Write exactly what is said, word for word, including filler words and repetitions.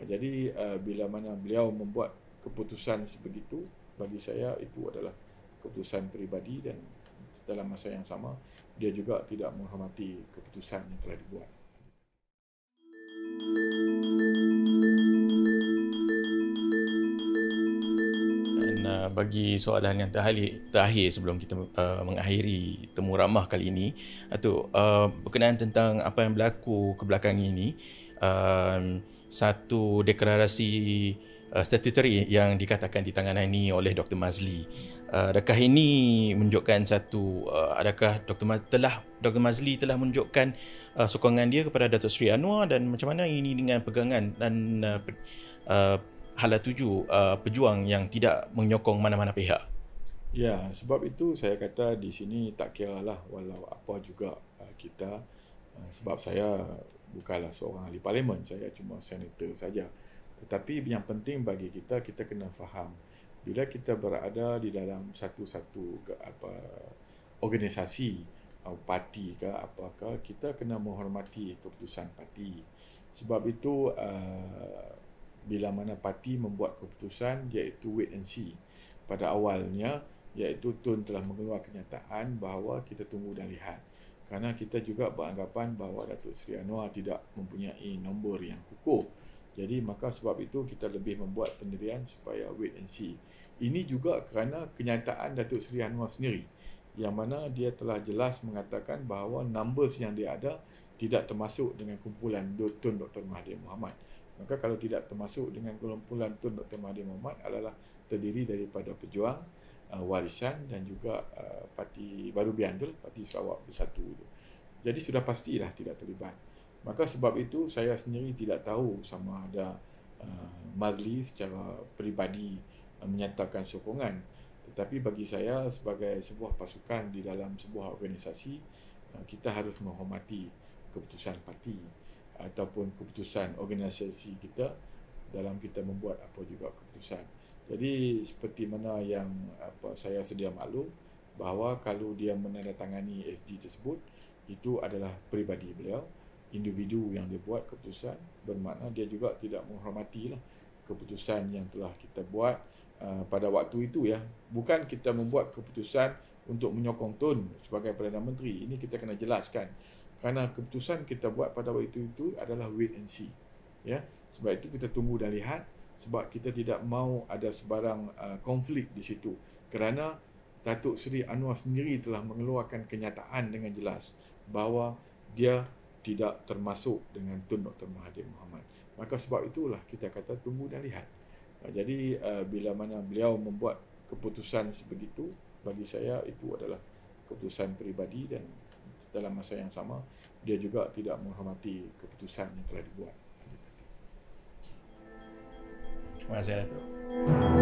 jadi uh, bila mana beliau membuat keputusan sebegitu, bagi saya itu adalah keputusan peribadi, dan dalam masa yang sama dia juga tidak menghormati keputusan yang telah dibuat. Bagi soalan yang terakhir, terakhir sebelum kita uh, mengakhiri temu ramah kali ini, Datuk, uh, berkenaan tentang apa yang berlaku kebelakangan ini, uh, satu deklarasi uh, statutory yang dikatakan ditangani oleh Doktor Mazli. Uh, adakah ini menunjukkan satu, uh, adakah Doktor Maz, telah Doktor Mazli telah menunjukkan uh, sokongan dia kepada Datuk Seri Anwar, dan macam mana ini dengan pegangan dan uh, uh, hala tuju uh, pejuang yang tidak menyokong mana-mana pihak? Ya, sebab itu saya kata di sini tak kiralah walau apa juga uh, kita, uh, sebab saya bukanlah seorang ahli parlimen, saya cuma senator saja. Tetapi yang penting bagi kita, kita kena faham bila kita berada di dalam satu-satu apa organisasi atau parti ke apakah, kita kena menghormati keputusan parti. Sebab itu uh, bila mana parti membuat keputusan, iaitu wait and see. Pada awalnya, iaitu Tun telah mengeluarkan kenyataan bahawa kita tunggu dan lihat. Kerana kita juga beranggapan bahawa Datuk Seri Anwar tidak mempunyai nombor yang kukuh. Jadi maka sebab itu kita lebih membuat pendirian supaya wait and see. Ini juga kerana kenyataan Datuk Seri Anwar sendiri, yang mana dia telah jelas mengatakan bahawa numbers yang dia ada tidak termasuk dengan kumpulan Tun Doktor Mahathir Mohamad. Maka kalau tidak termasuk dengan kumpulan Tun Doktor Mahathir Mohamad adalah terdiri daripada pejuang, uh, warisan dan juga uh, Parti Baru Biandul, Parti Sarawak Bersatu itu. Jadi sudah pastilah tidak terlibat. Maka sebab itu saya sendiri tidak tahu sama ada uh, Mazli secara peribadi uh, menyatakan sokongan. Tetapi bagi saya sebagai sebuah pasukan di dalam sebuah organisasi, uh, kita harus menghormati keputusan parti ataupun keputusan organisasi kita dalam kita membuat apa juga keputusan. Jadi seperti mana yang apa saya sedia maklum bahawa kalau dia menandatangani S D tersebut, itu adalah peribadi beliau, individu yang dia buat keputusan, bermakna dia juga tidak menghormati lah keputusan yang telah kita buat uh, pada waktu itu ya. Bukan kita membuat keputusan untuk menyokong Tun sebagai Perdana Menteri. Ini kita kena jelaskan. Kerana keputusan kita buat pada waktu itu adalah wait and see. Ya, sebab itu kita tunggu dan lihat, sebab kita tidak mahu ada sebarang uh, konflik di situ. Kerana Datuk Seri Anwar sendiri telah mengeluarkan kenyataan dengan jelas bahawa dia tidak termasuk dengan Tun Doktor Mahathir Mohamad. Maka sebab itulah kita kata tunggu dan lihat. Uh, jadi uh, bila mana beliau membuat keputusan sebegitu, bagi saya itu adalah keputusan peribadi, dan dalam masa yang sama dia juga tidak menghormati keputusan yang telah dibuat. Terima kasih, Datuk.